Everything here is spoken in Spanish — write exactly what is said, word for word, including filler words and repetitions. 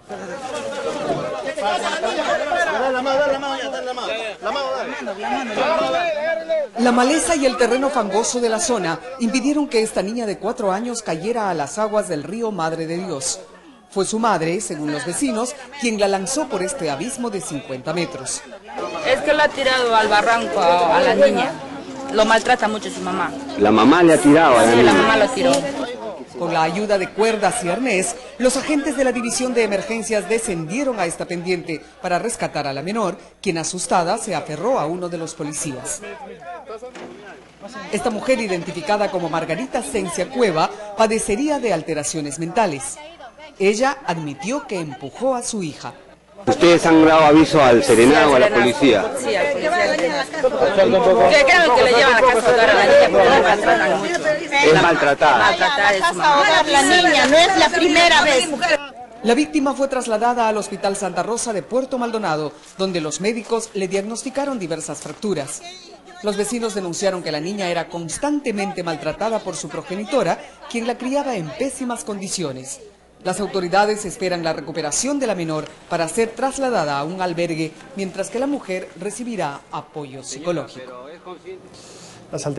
La maleza y el terreno fangoso de la zona impidieron que esta niña de cuatro años cayera a las aguas del río Madre de Dios. Fue su madre, según los vecinos, quien la lanzó por este abismo de cincuenta metros. Es que lo ha tirado al barranco a, a la niña. Lo maltrata mucho su mamá. ¿La mamá le ha tirado a la Sí, niña? la mamá lo tiró. Con la ayuda de cuerdas y arnés, los agentes de la División de Emergencias descendieron a esta pendiente para rescatar a la menor, quien asustada se aferró a uno de los policías. Esta mujer, identificada como Margarita Cencia Cueva, padecería de alteraciones mentales. Ella admitió que empujó a su hija. ¿Ustedes han dado aviso al Serenado o a la policía? Sí, al policía. Que creo que le llevan a la casa a la niña porque la maltratan mucho. Es maltratada. Maltratada de su mamá. La niña, no es la primera vez. La víctima fue trasladada al Hospital Santa Rosa de Puerto Maldonado, donde los médicos le diagnosticaron diversas fracturas. Los vecinos denunciaron que la niña era constantemente maltratada por su progenitora, quien la criaba en pésimas condiciones. Las autoridades esperan la recuperación de la menor para ser trasladada a un albergue, mientras que la mujer recibirá apoyo psicológico.